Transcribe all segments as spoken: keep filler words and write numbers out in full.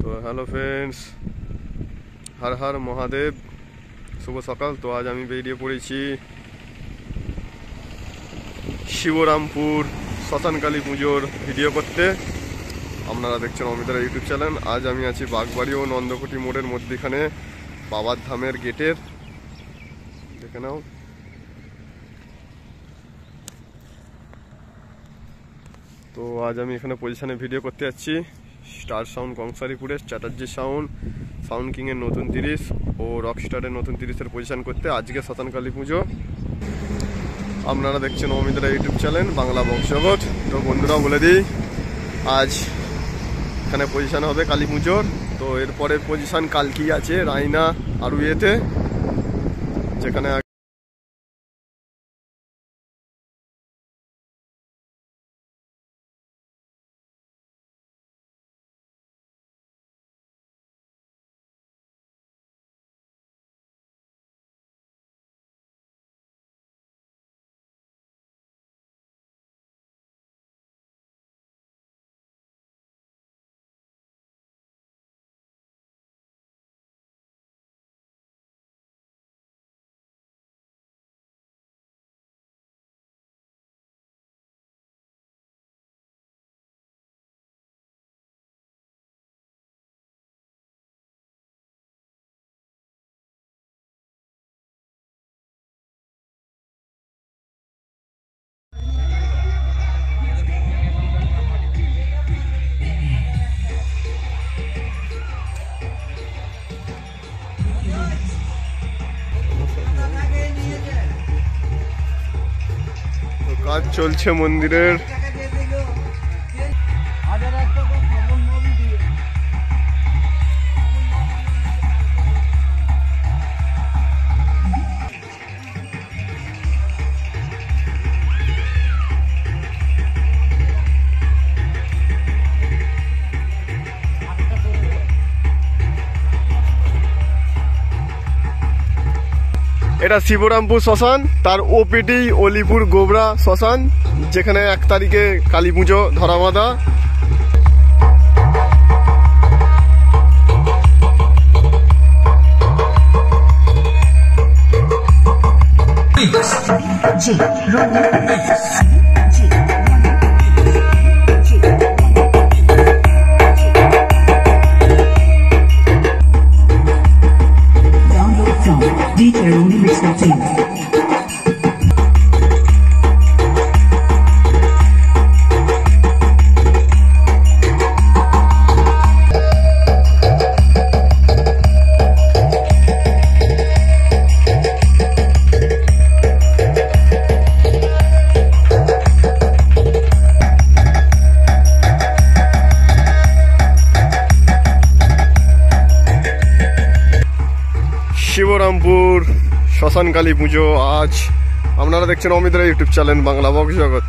তো hello friends, Har Har Mahadev, শুভ সকাল। তো আজ আমি বেরিয়ে পড়েছি শিবরামপুর শ্মশানকালী পুজোর ভিডিও করতে। আপনারা দেখছেন অমিতারা ইউটিউব চ্যানেল। আজ আমি আছি বাগবাড়ি ও নন্দকুটি মোড়ের মধ্যেখানে বাবার ধামের গেটের, দেখে নাও। তো আজ আমি এখানে পজিশনে ভিডিও করতে যাচ্ছি স্টার সাউন্ড কংসারীপুরের, চ্যাটার্জি সাউন্ড, সাউন্ড কিংয়ের নতুন তিরিশ ও রকস্টারের নতুন তিরিশের পজিশন করতে। আজকে শ্মশানকালী পুজো। আপনারা দেখছেন অমিতারা ইউটিউব চ্যানেল বাংলা বংশগত। তো বন্ধুরা বলে দিই, আজ এখানে পজিশন হবে কালী পুজোর। তো এরপরে পজিশন কালকি আছে রায়না আরুয়েতে, যেখানে কাজ চলছে মন্দিরের। এটা শিবরামপুর শ্মশান, তার ওপিটি অলিপুর গোবরা শ্মশান, যেখানে এক তারিখে কালী পুজো ধরা বাঁধা। শিবরামপুর শ্মশানকালী পুজো আজ। আপনারা দেখছেন অমিতারা YouTube channel Bangla box Jagat.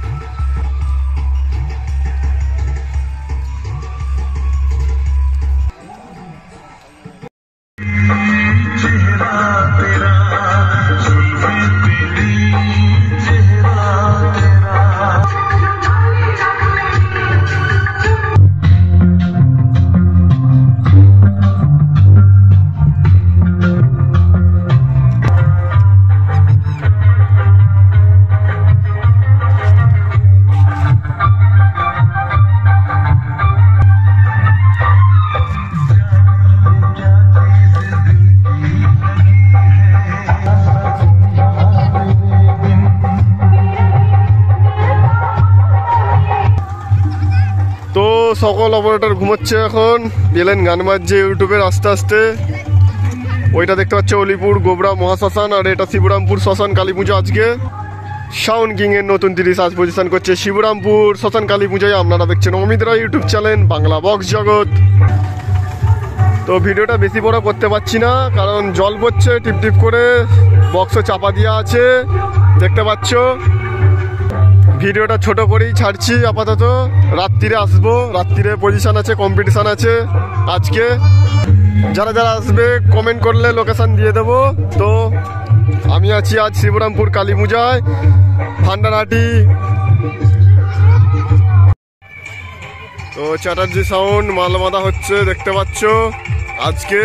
সকল অপারেটর ঘুমোচ্ছে এখন, এলেন গান বাজছে ইউটিউবের আস্তে আস্তে। ওইটা দেখতে পাচ্ছে অলিপুর গোবরা মহাশ্মশান, আর এটা শিবরামপুর শ্মশান কালী পুজো। আজকে সাউন্ড কিং এর নতুন তিরিশ আজ পজিশন করছে শিবরামপুর শ্মশান কালী পুজোয়। আপনারা দেখছেন অমিতারা YouTube channel Bangla box Jagat. তো ভিডিওটা বেশি বড় করতে পারছি না, কারণ জল পড়ছে টিপ টিপ করে, বক্সও চাপা দেওয়া আছে দেখতে পাচ্ছ। ভিডিওটা ছোট করেই ছাড়ছি আপাতত। রাত্রিরে আসবো, রাত্রিরে পজিশন আছে, কম্পিটিশান আছে আজকে। যারা যারা আসবে কমেন্ট করলে লোকেশন দিয়ে দেবো। তো আমি আছি আজ শিবরামপুর কালী পূজায়, ভান্ডারহাটি। তো চ্যাটার্জি সাউন্ড মাল বাঁধা হচ্ছে দেখতে পাচ্ছ আজকে।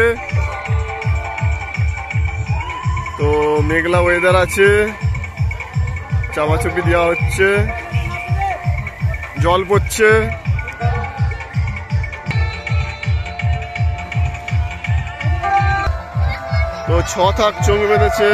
তো মেঘলা ওয়েদার আছে, চাপাচুপি দেওয়া হচ্ছে, জল পড়ছে। তো ছ থাক চোখ বেঁধেছে।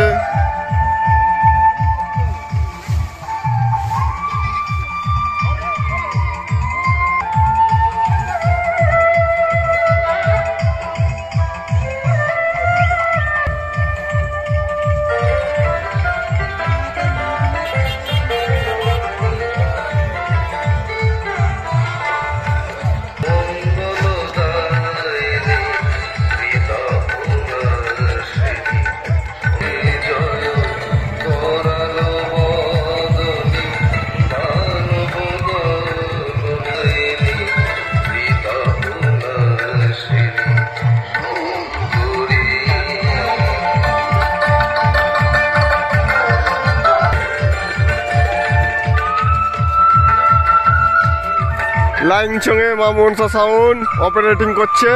লাইনচঙে মা মনসা সাউন্ড অপারেটিং করছে।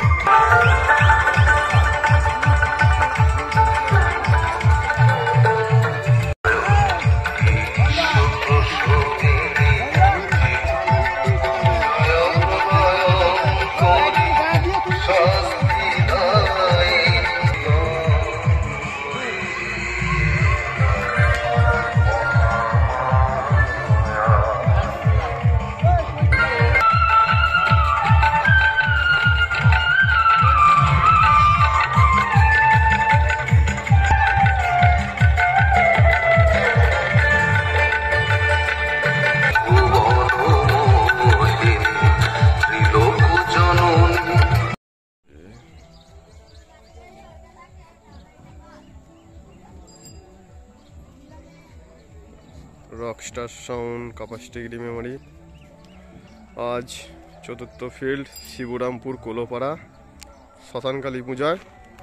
Rockstar sound capacity degree memory. আজ চতুর্থ ফিল্ড শিবরামপুর কোলোপাড়া শ্মশান কালী পূজায়।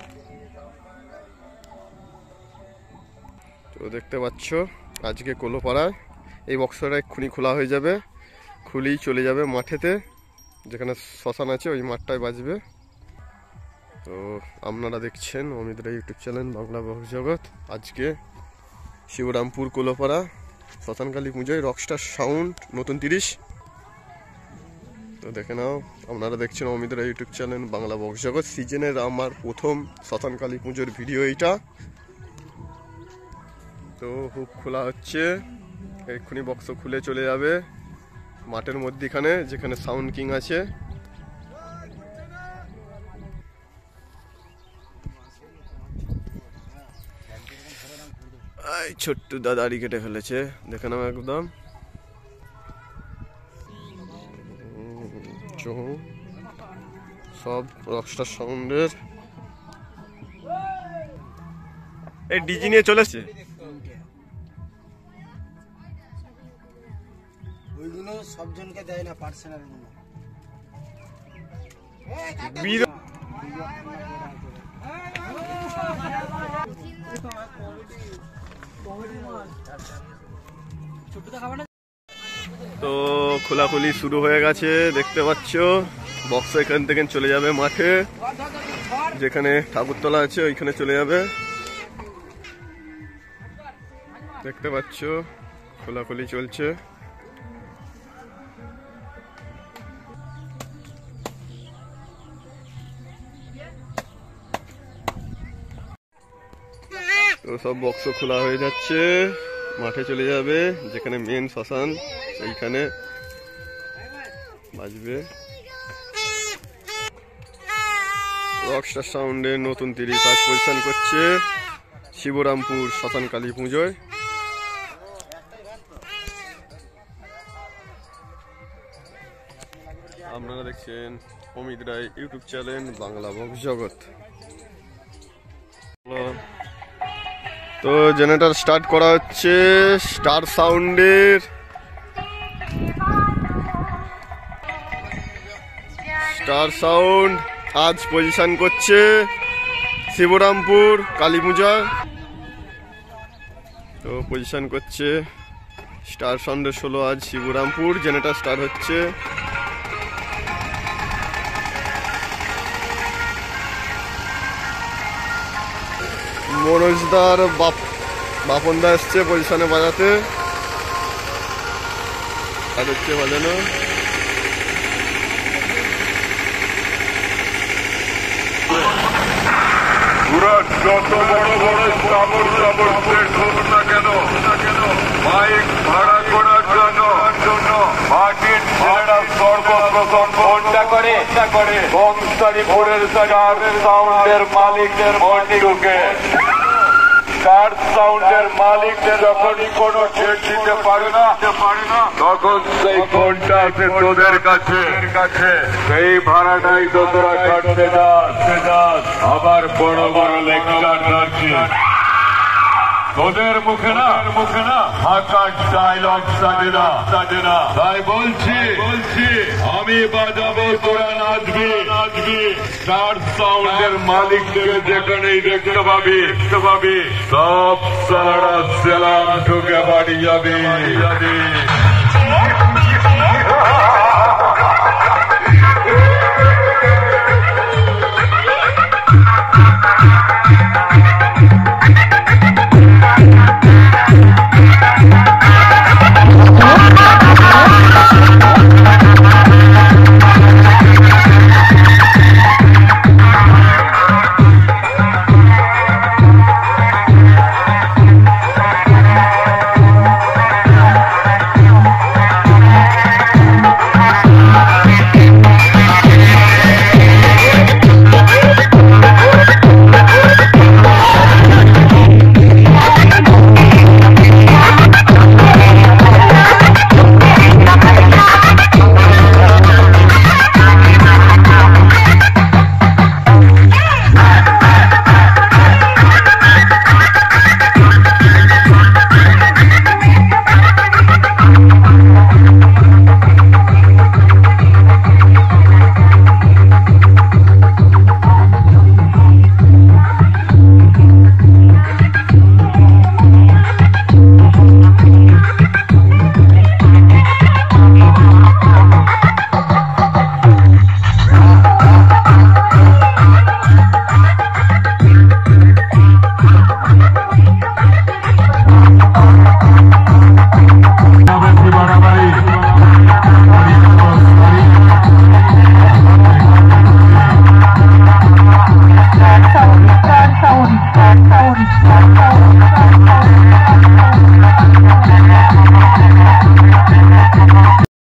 তো দেখতে পাচ্ছ আজকে কোলোপাড়ায় এই বক্সটা এক্ষুনি খোলা হয়ে যাবে, খুলেই চলে যাবে মাঠেতে, যেখানে শ্মশান আছে ওই মাঠটায় বাজবে। তো আপনারা দেখছেন অমিত রায় ইউটিউব চ্যানেল বাংলা জগৎ। আজকে শিবরামপুর কোলোপাড়া শ্মশান কালী পুজোয় রকস্টার সাউন্ড নতুন তিরিশ। তো দেখে নাও, আপনারা দেখছেন Amit Roy YouTube channel Bangla box Jagat. সিজনের আমার প্রথম শ্মশান কালী পুজোর ভিডিও এইটা। তো হুক খোলা হচ্ছে, এক্ষুনি বক্স খুলে চলে যাবে মাঠের মধ্যিখানে যেখানে সাউন্ড কিং আছে। ছোট্ট দাদারি কেটে ফেলেছে, দেখে নাও একদম। সব রকস্টার সাউন্ডের এই ডিজি নিয়ে চলেছে। ওইগুলো সবজনকে দেয় না, পার্সোনাল বীর তো খোলাখুলি শুরু হয়ে গেছে দেখতে পাচ্ছ। বক্স এখান থেকে চলে যাবে মাঠে, যেখানে ঠাকুরতলা আছে ওইখানে চলে যাবে। দেখতে পাচ্ছ খোলাখুলি চলছে। তো সব বক্স খোলা হয়ে যাচ্ছে, মাঠে চলে যাবে যেখানে মেন শ্মশান সেইখানে বাজবে। রকস্টার সাউন্ডের নতুন তিরিশ আজ পজিশন করছে শিবরামপুর শ্মশান কালী পুজোয়। আপনারা দেখছেন Amit Roy YouTube channel Bangla box Jagat. তো জেনারেটর স্টার্ট করা হচ্ছে স্টার সাউন্ডের। স্টার সাউন্ড আজ পজিশন করছে শিবরামপুর কালী পূজা। তো পজিশন করছে স্টার সাউন্ডের ষোলো আজ শিবরামপুর। জেনারেটর স্টার্ট হচ্ছে। মনোজদার বাপ বাপনদা এসছে পজিশনে বাজাতে, আর হচ্ছে বাজানো। যত বড় বড় স্থাপন স্থাপন সেট হোক না কেন বাইক ভাড়া করার জন্য মাটির ছেলেরা সর্বপ্রথম ফোনটা করে করে বংশালীপুরের চার সাউন্ডের মালিকদের মন্ডিকে চার সাউন্ডের মালিকদের যখনই কোনো সেট দিতে পারে না পারে না তখন সেই ফোনটা আছে তোদের কাছে কাছে সেই ভাড়াটাই তো তোরা কাটতে যাস। আবার বড় বড় লেকচার রাখছি তোদের মুখে না মুখে না হাঁকার ডায়লগ সাজে না সাজে না তাই বলছি বলছি আমি বাজাবো তোরা নাচবি নাচবি চার সাউন্ডের মালিকদের যেখানেই দেখতে পাবি দেখতে পাবি সব সারা সেলাম ঢুকে বাড়ি যাবে যাবে। Sound, sound, sound, sound, sound, sound, sound, sound, sound, sound, sound, sound, sound, sound,